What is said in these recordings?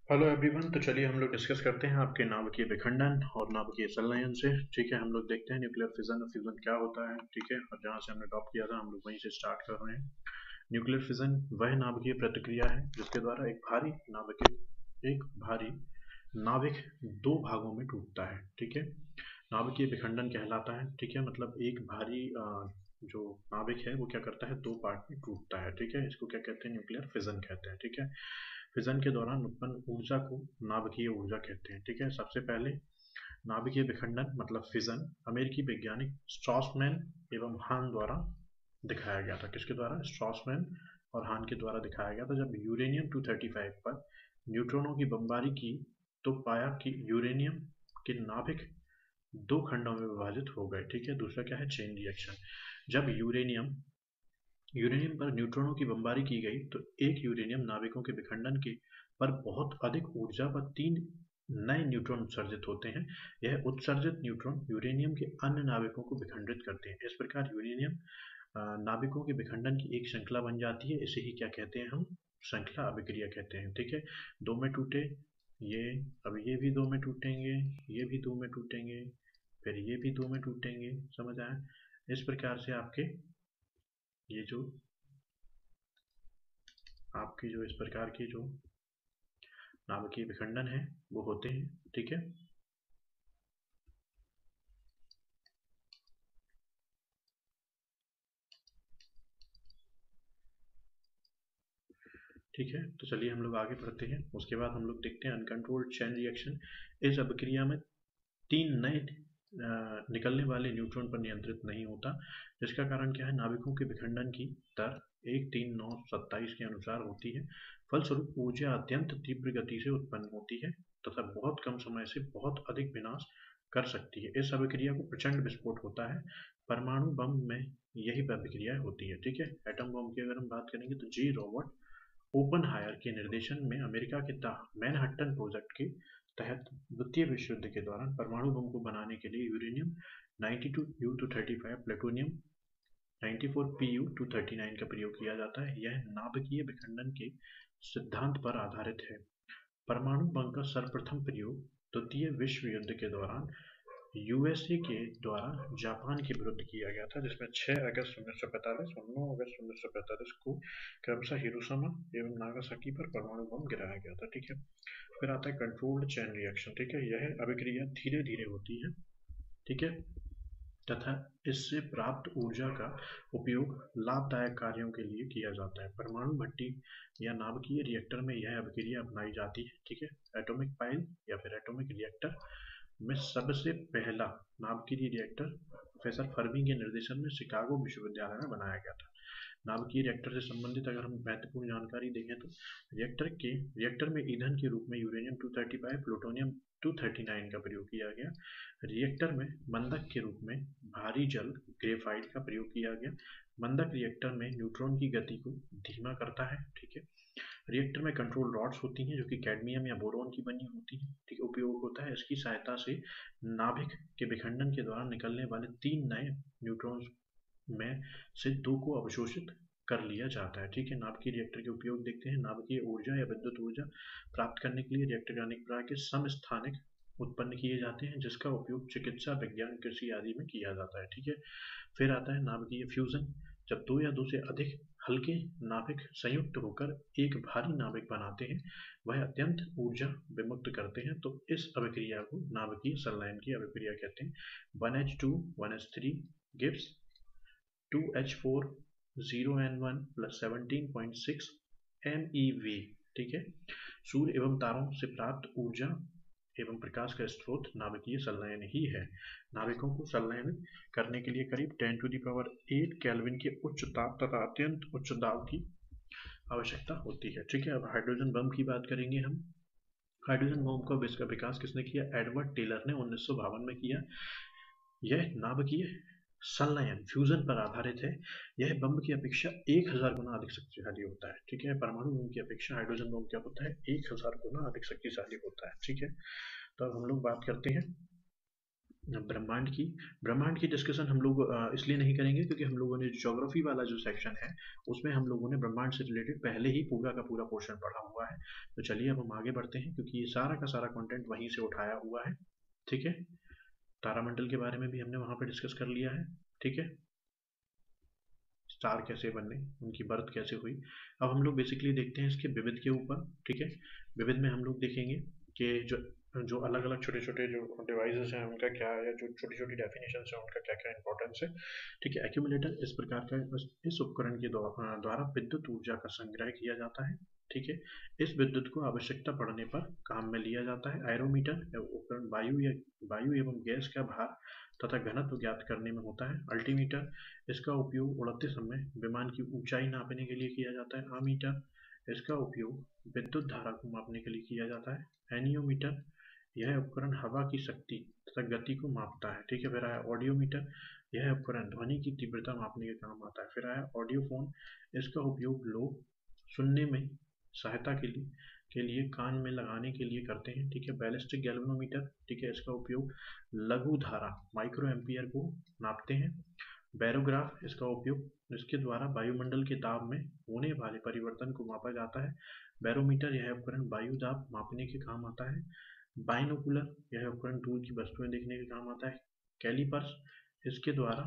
Hello everyone. तो चलिए हम लोग डिस्कस करते हैं आपके नाभिकीय विखंडन और नाभिकीय संलयन से। ठीक है, हम लोग देखते हैं न्यूक्लियर फिजन और फ्यूजन क्या होता है। ठीक है, और जहाँ से हमने ड्रॉप किया था हम लोग वहीं से स्टार्ट कर रहे हैं। न्यूक्लियर फिजन वह नाभिकीय प्रतिक्रिया है जिसके द्वारा एक भारी नाभिक दो भागों में टूटता है। ठीक है, नाभिकीय विखंडन कहलाता है। ठीक है, मतलब एक भारी जो नाभिक है वो क्या करता है, दो पार्ट में टूटता है। ठीक है, इसको क्या कहते हैं, न्यूक्लियर फिजन कहते हैं। ठीक है, फिजन के दौरान उत्पन्न ऊर्जा को नाभिकीय ऊर्जा कहते हैं। ठीक है, सबसे पहले नाभिकीय विखंडन मतलब फिजन अमेरिकी वैज्ञानिक स्ट्रॉसमैन एवं हान द्वारा दिखाया गया था। किसके द्वारा, स्ट्रॉसमैन और हान के द्वारा दिखाया गया था। जब यूरेनियम 235 पर न्यूट्रॉनों की बमबारी की तो पाया कि यूरेनियम के नाभिक दो खंडों में विभाजित हो गए। ठीक है, दूसरा क्या है, चेन रिएक्शन। जब यूरेनियम यूरेनियम पर न्यूट्रॉनों की बमबारी की गई तो एक यूरेनियम नाभिकों के विखंडन के पर बहुत अधिक ऊर्जा पर तीन नए न्यूट्रॉन उत्सर्जित होते हैं। यह उत्सर्जित न्यूट्रॉन यूरेनियम के अन्य नाभिकों को विखंडित करते हैं। इस प्रकार यूरेनियम नाभिकों के विखंडन की एक श्रृंखला बन जाती है। इसे ही क्या कहते हैं हम, श्रृंखला अभिक्रिया कहते हैं। ठीक है, दो में टूटे, ये अब ये भी दो में टूटेंगे, ये भी दो में टूटेंगे, फिर ये भी दो में टूटेंगे। समझ आया। इस प्रकार से ये जो आपके जो इस प्रकार के जो नाभिकीय विखंडन है वो होते हैं। ठीक है, ठीक है। तो चलिए हम लोग आगे बढ़ते हैं। उसके बाद हम लोग देखते हैं अनकंट्रोल्ड चेन रिएक्शन। इस अभिक्रिया में तीन नए निकलने वाले न्यूट्रॉन पर नियंत्रित नहीं होता, जिसका कारण क्या है, नाभिकों के विखंडन की दर 1 3 9 27 के अनुसार होती है। फलस्वरूप ऊर्जा अत्यंत तीव्र गति से उत्पन्न होती है तथा बहुत कम समय से बहुत अधिक विनाश कर सकती है। इस अभिक्रिया को प्रचंड विस्फोट होता है। परमाणु बम में यही अभिक्रिया होती है। ठीक है, एटम बम की अगर हम बात करेंगे तो जी रॉबर्ट ओपनहायर के निर्देशन में अमेरिका के मैनहट्टन प्रोजेक्ट के तहत द्वितीय विश्व युद्ध के दौरान परमाणु बम को बनाने के लिए यूरेनियम 92U-235 प्लूटोनियम 94Pu-239 का प्रयोग किया जाता है। यह नाभिकीय विखंडन के सिद्धांत पर आधारित है। परमाणु बम का सर्वप्रथम प्रयोग द्वितीय विश्व युद्ध के दौरान यूएसए के द्वारा जापान के विरुद्ध किया गया था, जिसमें 6 अगस्त 1945 और 9 अगस्त 1945 को क्रमशः हिरोशिमा एवं नागासाकी पर परमाणु बम गिराया गया था। ठीक है, फिर आता है कंट्रोल्ड चेन रिएक्शन। ठीक है, यह अभिक्रिया धीरे धीरे होती है। ठीक है, तथा इससे प्राप्त ऊर्जा का उपयोग लाभदायक कार्यों के लिए किया जाता है। परमाणु भट्टी या नाभिकीय रिएक्टर में यह अभिक्रिया अपनाई जाती है। ठीक है, एटॉमिक पाइल या फिर एटॉमिक रिएक्टर में सबसे पहला नाभिकीय रिएक्टर प्रोफेसर फर्मी के निर्देशन में शिकागो विश्वविद्यालय में बनाया गया था। नाभिकीय रिएक्टर से संबंधित अगर हम महत्वपूर्ण जानकारी देखें तो रिएक्टर में ईंधन के रूप में यूरेनियम 235 प्लूटोनियम 239 का प्रयोग किया गया। रिएक्टर में मंदक के रूप में भारी जल ग्रेफाइट का प्रयोग किया गया। मंदक रिएक्टर में न्यूट्रॉन की गति को धीमा करता है। ठीक है, रिएक्टर में कंट्रोल रॉड्स होती हैं जो कि कैडमियम या बोरोन की बनी होती हैं। ठीक है, उपयोग होता है इसकी सहायता से नाभिक के विखंडन के दौरान निकलने वाले तीन नए न्यूट्रॉन्स में से दो को अवशोषित कर लिया जाता है। ठीक है, नाभिकीय रिएक्टर के उपयोग देखते हैं। नाभिकीय ऊर्जा या विद्युत ऊर्जा प्राप्त करने के लिए रिएक्टर के अनेक प्रकार के समस्थानिक उत्पन्न किए जाते हैं, जिसका उपयोग चिकित्सा, विज्ञान, कृषि आदि में किया जाता है। ठीक है, फिर आता है नाभिकीय फ्यूजन। जब दो या दो से अधिक हल्के नाभिक संयुक्त होकर एक भारी नाभिक बनाते हैं, वह अत्यंत ऊर्जा विमुक्त करते हैं, तो इस अभिक्रिया को नाभिकीय संलयन की अभिक्रिया कहते हैं। 1H2 1H3 gives 2H4 0N1 plus 17.6 MeV। ठीक है, सूर्य एवं तारों से प्राप्त ऊर्जा एवं प्रकाश का स्रोत नाभिकीय संलयन ही है। नाभिकों को संलयन करने के लिए करीब 10⁸ केल्विन के उच्च ताप तथा अत्यंत उच्च दाब की आवश्यकता होती है। ठीक है, अब हाइड्रोजन बम की बात करेंगे हम। हाइड्रोजन बम का विकास किसने किया, एडवर्ड टेलर ने 1952 में किया। यह नाभिकीय संलयन फ्यूजन पर आधारित है। यह बम की अपेक्षा 1000 गुना अधिक शक्तिशाली होता है। ठीक है, परमाणु बम की अपेक्षा हाइड्रोजन बम क्या होता है, 1000 गुना अधिक शक्तिशाली होता है। ठीक है, तो अब हम लोग बात करते हैं ब्रह्मांड की डिस्कशन हम लोग इसलिए नहीं करेंगे क्योंकि हम लोगों ने ज्योग्राफी वाला जो सेक्शन है उसमें हम लोगों ने ब्रह्मांड से रिलेटेड पहले ही पूरा का पूरा पोर्शन पढ़ा हुआ है। तो चलिए अब हम आगे बढ़ते हैं क्योंकि ये सारा का सारा कंटेंट वहीं से उठाया हुआ है। ठीक है, तारामंडल के बारे में भी हमने वहाँ पे डिस्कस कर लिया है। ठीक है, स्टार कैसे बने, उनकी बर्थ कैसे हुई। अब हम लोग बेसिकली देखते हैं इसके विविध के ऊपर। ठीक है, विविध में हम लोग देखेंगे कि जो जो अलग अलग छोटे छोटे जो डिवाइसेस हैं उनका क्या है, या जो छोटी छोटी डेफिनेशन है उनका क्या क्या इंपॉर्टेंस है। ठीक है, एक्यूमुलेटर इस प्रकार का इस उपकरण के द्वारा विद्युत ऊर्जा का संग्रह किया जाता है। ठीक है, इस विद्युत को आवश्यकता पड़ने पर काम में लिया जाता है। एरोमीटर उपकरण वायु एवं गैस का भार तथा घनत्व ज्ञात करने में होता है। अल्टीमीटर, इसका उपयोग उड़ते समय विमान की ऊंचाई नापने के लिए किया जाता है। अमीटर, इसका उपयोग विद्युत धारा को मापने के लिए किया जाता है। एनियोमीटर, यह उपकरण हवा की शक्ति तथा गति को मापता है। ठीक है, फिर आया ऑडियोमीटर, यह उपकरण ध्वनि की तीव्रता मापने के काम आता है। फिर आया ऑडियोफोन, इसका उपयोग लोग सुनने में सहायता के लिए कान में लगाने के लिए करते हैं। ठीक है, बैलिस्टिक गैल्वेनोमीटर, ठीक है, इसका उपयोग लघु धारा माइक्रो एम्पियर को नापते हैं। बैरोग्राफ, इसका उपयोग इसके द्वारा वायुमंडल के दाब में होने वाले परिवर्तन को मापा जाता है। बैरोमीटर, यह उपकरण वायु दाब मापने के काम आता है। बाइनोकुलर, यह उपकरण दूर की वस्तुएं देखने के काम आता है। कैलिपर्स, इसके द्वारा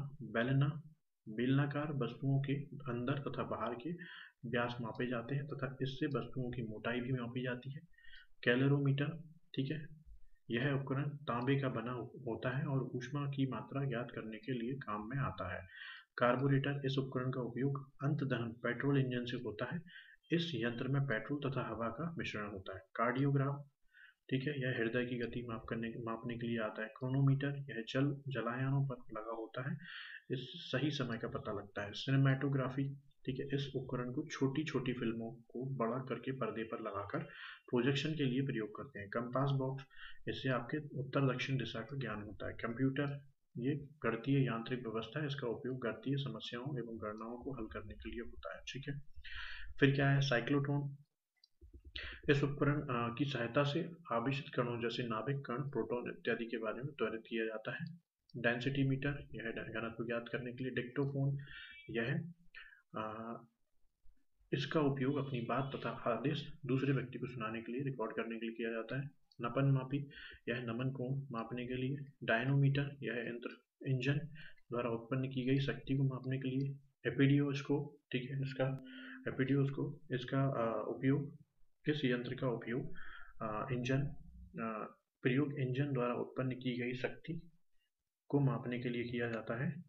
बेलनाकार वस्तुओं के अंदर तथा बाहर के व्यास मापे जाते हैं तथा इससे वस्तुओं की मोटाई भी मापी जाती है। कैलोरीमीटर, ठीक है, यह उपकरण तांबे का बना होता है और ऊष्मा की मात्रा ज्ञात करने के लिए काम में आता है। कार्बोरेटर, इस उपकरण का उपयोग अंतदहन पेट्रोल इंजन से होता है। इस यंत्र में पेट्रोल तथा हवा का मिश्रण होता है। कार्डियोग्राफ, ठीक है, यह हृदय की गति मापने के लिए आता है। क्रोनोमीटर, यह जलायानों पर लगा होता है, इस सही समय का पता लगता है। सिनेमेटोग्राफी, ठीक है, इस उपकरण को छोटी छोटी फिल्मों को बड़ा करके पर्दे पर लगाकर प्रोजेक्शन के लिए प्रयोग करते हैं। कंपास बॉक्स, इससे आपके उत्तर दक्षिण दिशा का ज्ञान होता है। कंप्यूटर, ये गणितीय यांत्रिक व्यवस्था है, इसका उपयोग गणितीय समस्याओं एवं गणनाओं को हल करने के लिए होता है। ठीक है, फिर क्या है साइक्लोट्रॉन, इस उपकरण की सहायता से आवेशित कणों जैसे नाभिक कण, प्रोटॉन इत्यादि के बारे में त्वरित किया जाता है। डेंसिटी मीटर, यह घनत्व ज्ञात करने के लिए। डिक्टोफोन, यह इसका उपयोग अपनी बात तथा आदेश दूसरे व्यक्ति को सुनाने के लिए, रिकॉर्ड करने के लिए किया जाता है। नपन मापी, यह नमन कोण मापने के लिए। डायनोमीटर, यह यंत्र इंजन द्वारा उत्पन्न की गई शक्ति को मापने के लिए। एपिडियोस्कोप, ठीक है, इसका उपयोग इस यंत्र का प्रयोग इंजन द्वारा उत्पन्न की गई शक्ति को मापने के लिए किया जाता है।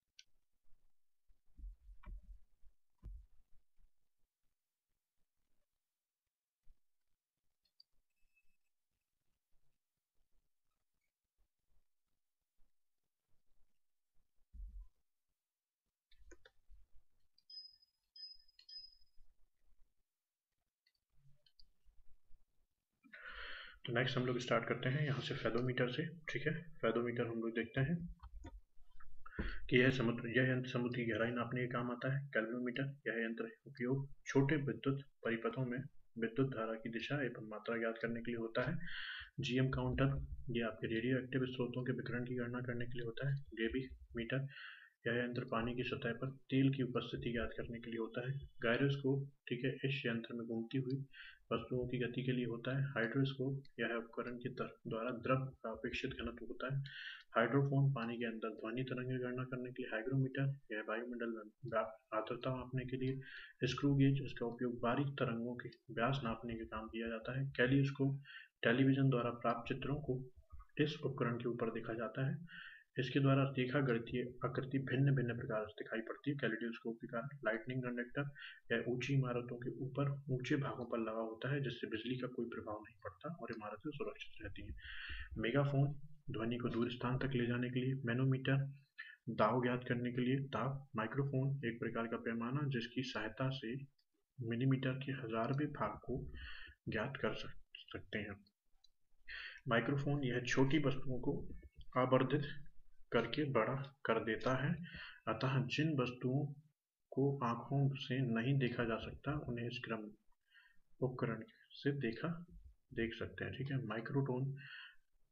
तो नेक्स्ट हम लोग स्टार्ट करते हैं यहाँ से फेदोमीटर से। ठीक है, फेदोमीटर हम लोग देखते हैं कि यह यंत्र समुद्र की गहराई नापने के काम आता है। कैल्विनोमीटर, यह यंत्र उपयोग छोटे विद्युत परिपथों में विद्युत धारा की दिशा एवं मात्रा ज्ञात करने के लिए होता है। जीएम काउंटर, ये आपके रेडियो एक्टिव स्रोतों के विकिरण की गणना करने के लिए होता है। ग्रेविमीटर, यह यंत्र पानी की सतह पर तेल की उपस्थिति ज्ञात करने के लिए होता है। गायरोस्कोप, ठीक है, इस यंत्र में घूमती हुई वस्तुओं की गति के लिए होता है। हाइड्रोस्कोप, यह उपकरण के द्वारा द्रव का अपेक्षित घनत्व होता है। हाइड्रोफोन, पानी के अंदर ध्वनि तरंग की गणना करने के लिए। हाइग्रोमीटर, यह वायुमंडल में आर्द्रता मापने के लिए। स्क्रू गेज, इसका उपयोग बारीक तरंगों के व्यास नापने के काम किया जाता है। कैलियोस्कोप, टेलीविजन द्वारा प्राप्त चित्रों को इस उपकरण के ऊपर देखा जाता है। इसके द्वारा रेखा गणितीय आकृति भिन्न भिन्न प्रकार से दिखाई पड़ती है। कैलिडोस्कोप के कारण लाइटनिंग कंडक्टर, यह ऊंची इमारतों के ऊपर ऊंचे भागों पर लगा होता है जिससे बिजली का कोई प्रभाव नहीं पड़ता और इमारतें सुरक्षित रहती हैं। मेगाफोन, ध्वनि को दूर स्थान तक ले जाने के लिए। मैनोमीटर, दाव ज्ञात करने के लिए। दाव, माइक्रोफोन, एक प्रकार का पैमाना जिसकी सहायता से मिलीमीटर के 1000वें भाग को ज्ञात कर सकते हैं। माइक्रोफोन, यह छोटी वस्तुओं को आवर्धित करके बड़ा कर देता है, अतः जिन वस्तुओं को आंखों से नहीं देखा जा सकता उन्हें इस उपकरण से देख सकते हैं। ठीक है, माइक्रोटोन,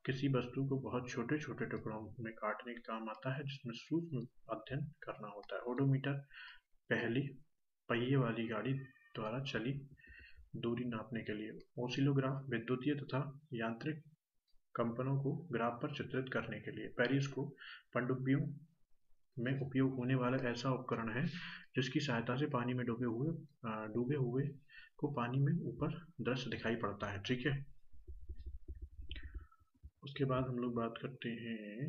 किसी वस्तु को बहुत छोटे छोटे टुकड़ों में काटने का काम आता है, जिसमें सूक्ष्म अध्ययन करना होता है। ओडोमीटर पहली पहिए वाली गाड़ी द्वारा चली दूरी नापने के लिए। ओसिलोग्राफ विद्युतीय तथा यांत्रिक कंपनों को ग्राफ पर चित्रित करने के लिए। पेरिस्कोप पनडुब्बियों में उपयोग होने वाला ऐसा उपकरण है जिसकी सहायता से पानी में डूबे हुए को पानी में ऊपर दृश्य दिखाई पड़ता है। ठीक है, उसके बाद हम लोग बात करते हैं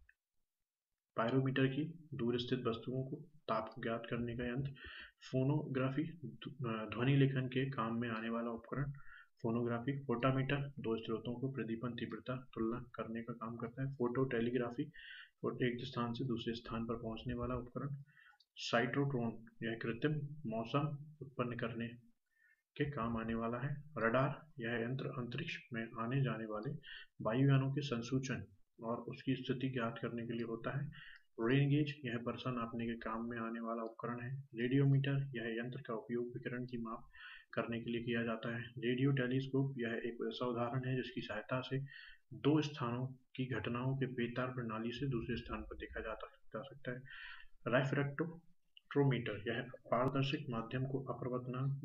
पायरोमीटर की, दूर स्थित वस्तुओं को ताप ज्ञात करने का यंत्र। फोनोग्राफी ध्वनि लेखन के काम में आने वाला उपकरण। फोनोग्राफी फोटामीटर दो स्रोतों को प्रदीपन तीव्रता तुलना करने का काम करता है। फोटो टेलीग्राफी एक स्थान से दूसरे स्थान पर पहुंचने वाला उपकरण। साइट्रोट्रॉन यह कृत्रिम मौसम उत्पन्न करने के काम आने वाला है। रडार यह यंत्र अंतरिक्ष में आने जाने वाले वायुयानों के संसूचन और उसकी स्थिति ज्ञात करने के लिए होता है। रेन गेज यह वर्षा नापने के काम में आने वाला उपकरण है। रेडियोमीटर यह यंत्र का उपयोग विकिरण की माप करने के लिए किया जाता है। रेडियो टेलीस्कोप यह एक ऐसा उदाहरण है जिसकी सहायता से दो स्थानों की घटनाओं के बेतार प्रणाली से दूसरे स्थान पर देखा जा सकता है। रिफ्रैक्टोमीटर यह पारदर्शक माध्यम को अपवर्तनांक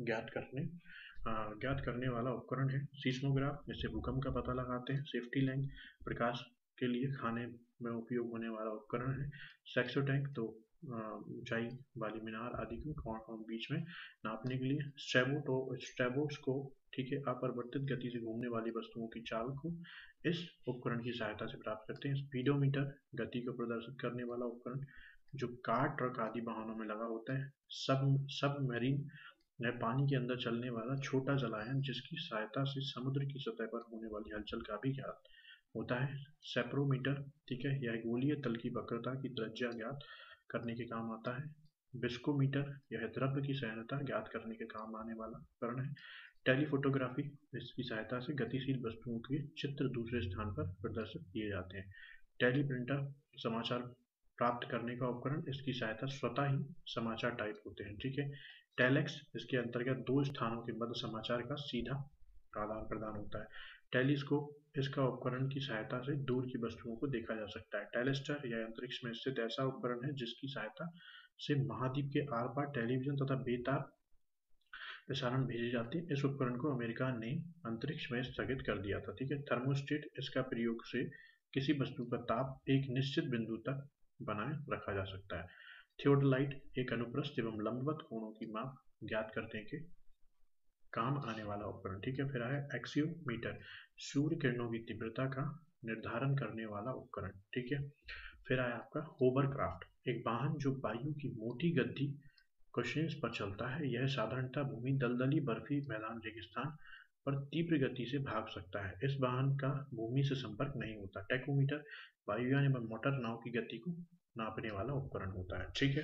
ज्ञात करने वाला उपकरण है। सीस्मोग्राफ जिससे भूकंप का पता लगाते हैं। सेफ्टी लैंप प्रकाश के लिए खाने में उपयोग होने वाला उपकरण है। सेक्सो टैंक तो ऊंचाई वाली मीनार आदि को बीच में नापने के लिए। स्ट्रेबोस्कोप ठीक है, अपरिवर्तित गति से घूमने वाली वस्तुओं की चाल को इस उपकरण की सहायता से प्राप्त करते हैं। स्पीडोमीटर गति को प्रदर्शित करने वाला उपकरण जो कार ट्रक आदि वाहनों में लगा होता है। सबमरीन यह पानी के अंदर चलने वाला छोटा जलायन जिसकी सहायता से समुद्र की सतह पर होने वाली हलचल का भी ज्ञात होता है। सेप्रोमीटर ठीक है, यह गोलीय तल की वक्रता की त्रिज्या ज्ञात करने के काम आता है। विस्कोमीटर यह द्रव्य की सह्यता ज्ञात करने के काम आने वाला उपकरण है। टेलीफोटोग्राफी इसकी सहायता से गतिशील वस्तुओं के चित्र दूसरे स्थान पर प्रदर्शित किए जाते हैं। टेलीप्रिंटर समाचार प्राप्त करने का उपकरण, इसकी सहायता स्वतः ही समाचार टाइप होते हैं। ठीक है, टेलेक्स इसके अंतर्गत दो स्थानों के मध्य समाचार का सीधा आदान प्रदान होता है। टेलीस्कोप इसका उपकरण की सहायता से दूर की वस्तुओं को देखा जा सकता है। टेलेस्टर यह अंतरिक्ष में स्थित ऐसा उपकरण है जिसकी सहायता से महाद्वीप के आर पार टेलीविजन तथा बेतार प्रसारण भेजे जाते हैं। इस उपकरण को अमेरिका ने अंतरिक्ष में स्थगित कर दिया था। ठीक है, थर्मोस्टेट इसका प्रयोग से किसी वस्तु का ताप एक निश्चित बिंदु तक बनाए रखा जा सकता है। थियोडोलाइट एक अनुप्रस्थ एवं लंबवत कोणों की माप ज्ञात करने के काम आने वाला उपकरण। ठीक है, फिर है एक्सियोमीटर सूर्य किरणों की तीव्रता का निर्धारण करने वाला उपकरण। ठीक है, फिर आया आपका होवरक्राफ्ट एक वाहन जो वायु की मोटी गद्दी कुशनेस पर चलता है। यह साधारणतः भूमि दलदली बर्फी मैदान रेगिस्तान पर तीव्र गति से भाग सकता है। इस वाहन का भूमि से संपर्क नहीं होता। टैकोमीटर वायुयान एवं मोटर नाव की गति को नापने वाला उपकरण होता है। ठीक है,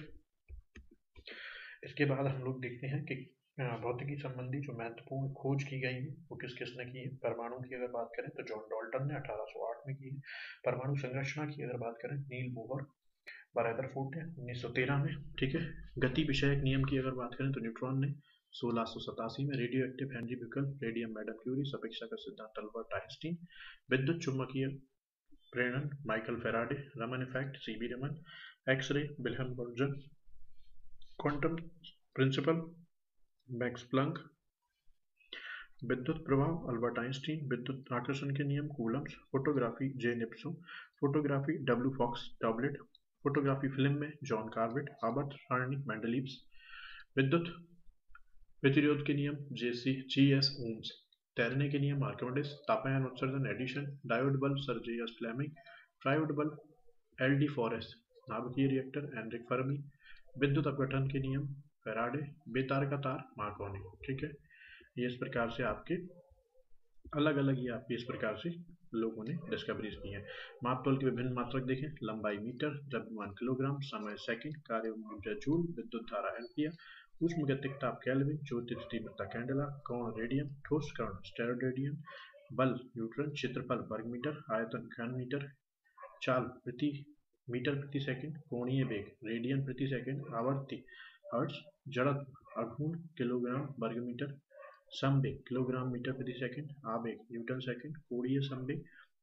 इसके बाद हम लोग देखते हैं कि भौतिकी संबंधी जो महत्वपूर्ण खोज की गई है वो किस किसने की है। परमाणु की अगर बात करें तो जॉन डाल्टन ने 1808 में की है। परमाणु संरचना की अगर बात करें नील बोहर रदरफोर्ड ने 1913 में। ठीक है, गति विषयक नियम की अगर बात करें तो न्यूट्रॉन ने 1687 में। Radioactive Henri Becquerel, radium madam Curie, सपेक्षा का सिद्धांत अल्बर्ट आइंस्टीन, विद्युत चुम्बकीय प्रेरण Michael Faraday, Raman effect C B Raman, X ray Wilhelm बर्जन, क्वांटम प्रिंसिपल मैक्स प्लैंक, विद्युत प्रभाव अल्बर्ट आइंस्टीन, विद्युत आकर्षण के नियम Coulombs, photography J Niepce, photography W Fox Talbot, photography film में जॉन कार्बेट, आवर्त सारणी मेंडलीव्स, विद्युत प्रतिरोध के नियम जी.एस. ओम्स, तैरने के नियम आर्किमिडीज, तापमान उत्सर्जन Edison, diode bulb sir J S. Fleming, triode bulb L D. Forest, नाभिकीय रिएक्टर एनरिक फर्मी, विद्युत अपघटन के नियम फैराडे, बेतार का तार मार्कोनी। ठीक है, ये इस प्रकार से आपके अलग अलग ये आपके इस प्रकार से लोगों ने डिस्कवरीज की है। मापतोल के विभिन्न मात्रक देखें, लंबाई मीटर, द्रव्यमान किलोग्राम, समय सेकंड, कार्य ऊर्जा जूल, विद्युत धारा एम्पियर, ऊष्मगतिक ताप केल्विन, ज्योतिष तीव्रता कैंडेला, कोण रेडियन, ठोस कण स्टेरोडियन, बल न्यूट्रन, क्षेत्रफल वर्ग मीटर, आयतन घन मीटर, चाल प्रति मीटर प्रति सेकंड, कोणीय वेग रेडियन प्रति सेकंड, आवर्ती हर्ट्ज, जड़त्व आघूर्ण किलोग्राम वर्ग मीटर, संवेग किलोग्राम मीटर प्रति सेकंड, आवेग न्यूटन सेकंड, कोणीय संवेग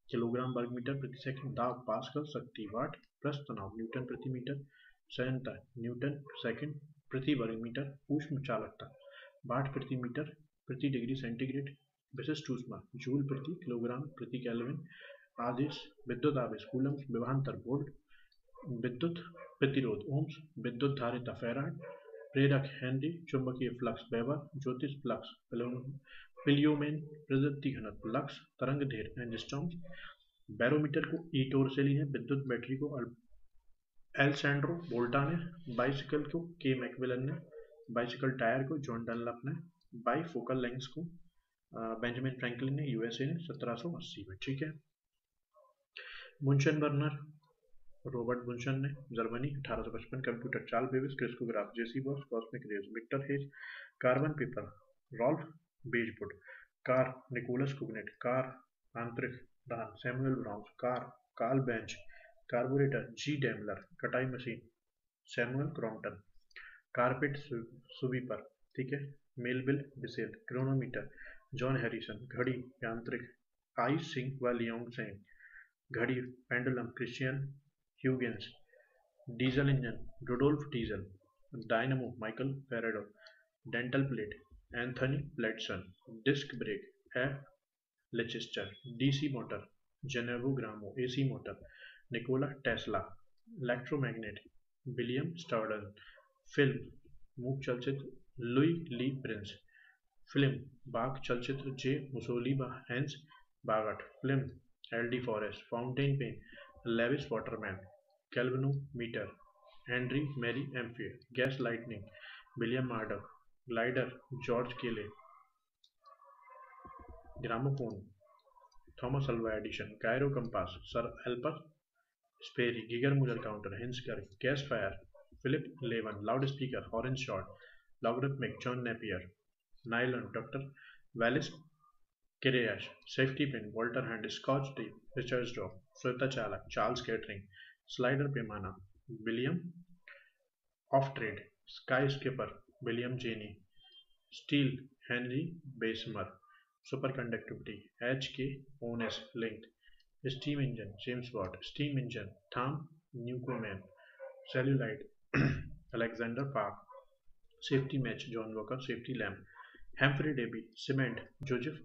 किलोग्राम वर्ग मीटर प्रति सेकंड, दाब पास्कल, शक्ति वाट, प्रस्थ तनाव न्यूटन प्रति मीटर, संयंत्र न्यूटन सेकंड प्रति वर्ग मीटर, ऊष्म चालकता वाट प्रति मीटर प्रति डिग्री सेंटीग्रेड, विशिष्ट ऊष्मा जूल प्रति किलोग्राम प्रति केल्विन, आदेश विद्युत आवेश कूलम्स, विभवांतर वोल्ट, विद्युत प्रतिरोध ओम्स, विद्युत धारिता फैराड, प्रेरक हेनरी, चुंबकीय फ्लक्स वेबर, ज्योतिष फ्लक्स पिलियोमेन, प्रवृत्ति घनत्व लक्स, तरंग ढेर एंजस्ट्रॉम। बैरोमीटर को ई टोरसेली ने, विद्युत बैटरी को एलसैंड्रो वोल्टा ने, बाइसिकल को के मैकमिलन ने, बाइसिकल टायर को जॉन डनलप ने, बाईफोकल लेंस को बेंजामिन फ्रैंकलिन ने यूएसए ने 1780 में। ठीक है। मुंशन बर्नर रॉबर्ट बुंशन ने Germany 1855, computer Charles Babbage, crescograph J C Bose, cosmic rays Victor Hess, carbon paper Ralph बेजवुड, कार निकोलस कुगनेट, कार आंतरिक दान Samuel Browns, car Karl Benz, carburettor G Daimler, कटाई machine Samuel Crompton, carpet sweeper, ठीक है, Melville Bissell, chronometer John Harrison, घड़ी यांत्रिक I Hsing व Liang Seng, घड़ी pendulum Christian Huygens, diesel engine Rudolf Diesel, dynamo Michael Faraday, dental plate Anthony Plantson, disc brake F Lanchester, DC motor Zenobe Gramme, AC motor Nikola Tesla, electromagnet William Sturgeon, film मूक चलचित्र Louis Le Prince, film बाग चलचित्र J मुसोलिबा Hans Vogt, film L D Forest, fountain pen Lewis Waterman, galvanometer Henry Marie Ampere, gas lighting William Murdoch, glider George Cayley, gramophone Thomas Alva Edison, gyro compass sir Elmer Sperry, Geiger Muller counter हिंसकर, gas fire Philip Lebon, loudspeaker Horace Short, logarithmic John Napier, nylon doctor Wallace किरेयाश, safety pin Walter Hunt, scotch tape Richard Drop, श्वेता चालक Charles Kettering, slider पैमाना William Oughtred, sky scraper William Jenney, steel Henry Bessemer, super conductivity H K Onnes लिंक, steam engine James Watt, steam engine Thom Newcomen, celluloid Alexander Park, safety match John Walker, safety lamp Humphry Davy, cement Joseph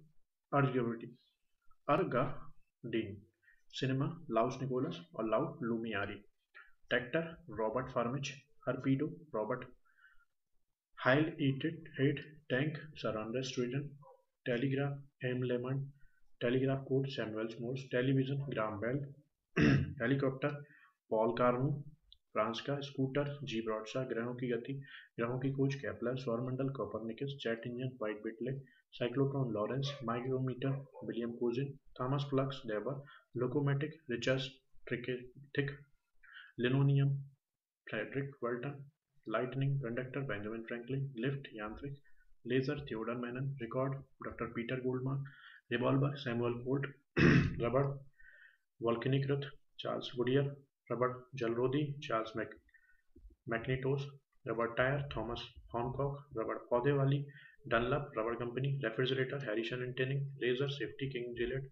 अर्गाडीन, cinema Louis Nicholas और लाउ Lumiere, tractor Robert फार्मिच, torpedo Robert हाइल एट tank sir Andres Stratton, telegraph M Lemond, telegraph code Samuel Morse, television Graham Bell, helicopter Paul Cornu, France का scooter G Bradshaw, ग्रहों की गति ग्रहों की खोज केपलर, सौरमंडल कोपरनिकस, जेट इंजन व्हाइट बिटले, साइक्लोट्रॉन लॉरेंस, माइक्रोमीटर विलियम कोजिन, थॉमस फ्लक्स डेबर, लोकोमेटिक रिचर्ड थिक, linoleum Frederick Walton, lightning conductor Benjamin Franklin, lift यांत्रिक, laser Theodore Maiman, record doctor Peter Goldman, revolver Samuel Colt, रबड़ वॉल्केनिकृत चार्ल्स गुडियर, रबड़ जलरोधी चार्ल्स मैग्नेटोस, रबड़ टायर थॉमस हॉनकॉक, रबड़ पौधे वाली डनलप रबड़ कंपनी, रेफ्रिजरेटर हैरिसन एंड टेनिंग, razor safety King Gillette,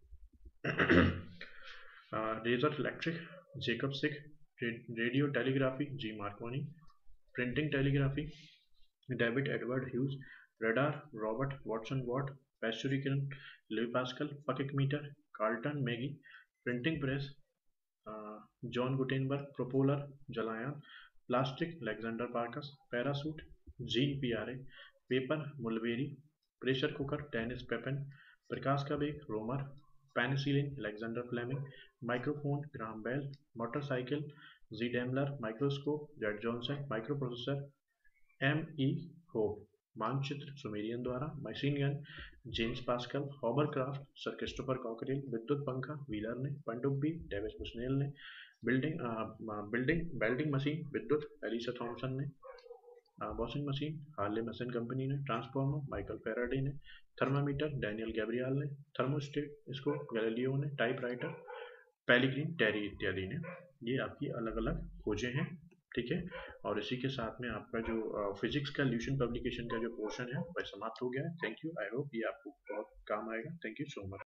razor electric Jacob Schick, radio telegraphy G Marconi, printing telegraphy David Edward Hughes, radar Robert Watson Watt, पैस्चुरीकरण Louis Pascal, फकिक meter Carlton Magee, printing press John Gutenberg, propeller जलायान, plastic Alexander Parkes, parachute Jean Pierre, paper mulberry, pressure cooker Denis Papin, प्रकाश का बेग Roemer, penicillin Alexander Fleming, microphone Graham Bell, motorcycle G Daimler, microscope Z Johnson, microprocessor M E Hope, मानचित्र Sumerian द्वारा, machine gun James Pascal, hovercraft sir Christopher Cockerell, विद्युत पंखा Wheeler ने, पनडुब्बी Davis Bushnell ने, बेल्डिंग मशीन विद्युत Elisa Thomson ने, washing machine Hurley machine company ने, ट्रांसफॉर्मर माइकल फेराडे ने, थर्मामीटर डैनियल गैब्रियल ने, थर्मोस्टेट इसको गैलीलियो ने, टाइपराइटर पेलिग्रीन टेरी इत्यादि ने। ये आपकी अलग अलग खोजें हैं, ठीक है। और इसी के साथ में आपका जो फिजिक्स का ल्यूशन पब्लिकेशन का जो पोर्शन है वह समाप्त हो गया है। थैंक यू, आई होप ये आपको बहुत काम आएगा। Thank you so much.